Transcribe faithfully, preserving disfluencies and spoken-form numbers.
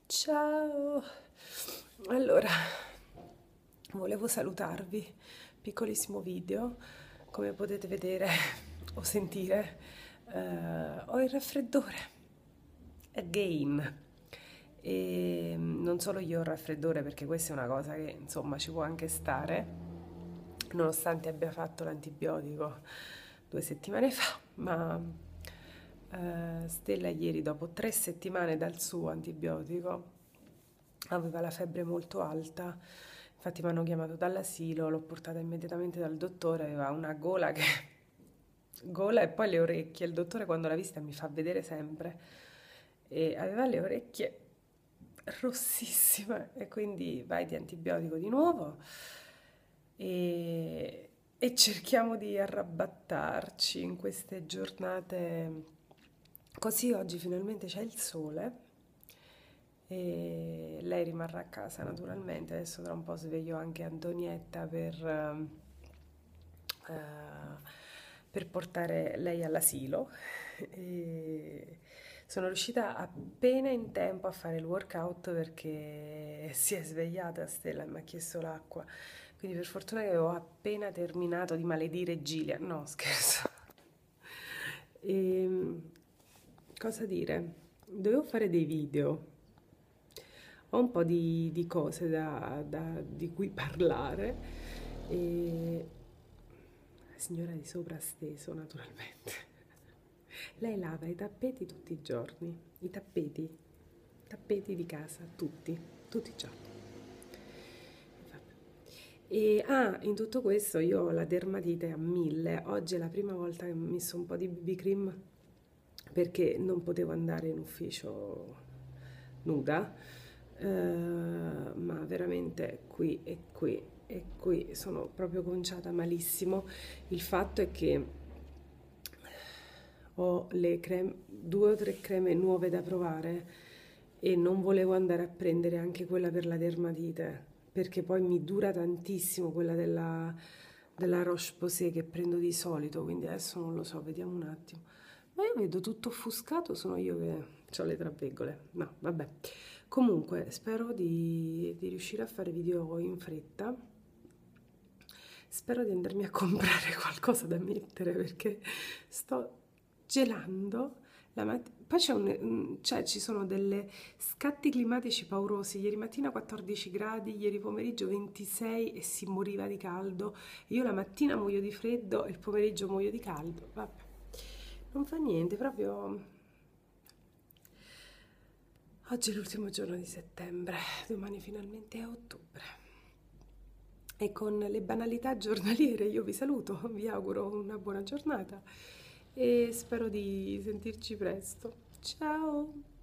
Ciao! Allora, volevo salutarvi, piccolissimo video, come potete vedere o sentire, eh, ho il raffreddore, again. E non solo io ho il raffreddore, perché questa è una cosa che insomma ci può anche stare, nonostante abbia fatto l'antibiotico due settimane fa, ma eh, Stella ieri, dopo tre settimane dal suo antibiotico, aveva la febbre molto alta. Infatti mi hanno chiamato dall'asilo, l'ho portata immediatamente dal dottore, aveva una gola che... gola e poi le orecchie. Il dottore quando l'ha vista mi fa vedere sempre e aveva le orecchie rossissime e quindi vai di antibiotico di nuovo e, e cerchiamo di arrabattarci in queste giornate. Così oggi finalmente c'è il sole e lei rimarrà a casa naturalmente. Adesso tra un po' sveglio anche Antonietta per, ehm, eh, per portare lei all'asilo. E sono riuscita appena in tempo a fare il workout perché si è svegliata Stella e mi ha chiesto l'acqua. Quindi per fortuna che ho appena terminato di maledire Gilia. No, scherzo. E, cosa dire? Dovevo fare dei video. Ho un po' di, di cose da, da- di cui parlare. E la signora di sopra ha steso, naturalmente. Lei lava i tappeti tutti i giorni. I tappeti. Tappeti di casa, tutti. Tutti i giorni. E ah, in tutto questo io ho la dermatite a mille. Oggi è la prima volta che mi ho messo un po' di B B cream perché non potevo andare in ufficio nuda, eh, ma veramente qui e qui e qui sono proprio conciata malissimo. Il fatto è che ho le creme, due o tre creme nuove da provare e non volevo andare a prendere anche quella per la dermatite perché poi mi dura tantissimo quella della, della Roche-Posay che prendo di solito, quindi adesso non lo so, vediamo un attimo. Ma io vedo tutto offuscato, sono io che ho le traveggole. No, vabbè. Comunque, spero di, di riuscire a fare video in fretta. Spero di andarmi a comprare qualcosa da mettere perché sto gelando la mat- poi c'è un, un- cioè, ci sono delle scatti climatici paurosi. Ieri mattina quattordici gradi, ieri pomeriggio ventisei e si moriva di caldo. Io la mattina muoio di freddo e il pomeriggio muoio di caldo. Vabbè, non fa niente, proprio. Oggi è l'ultimo giorno di settembre, domani finalmente è ottobre. E con le banalità giornaliere io vi saluto, vi auguro una buona giornata e spero di sentirci presto. Ciao!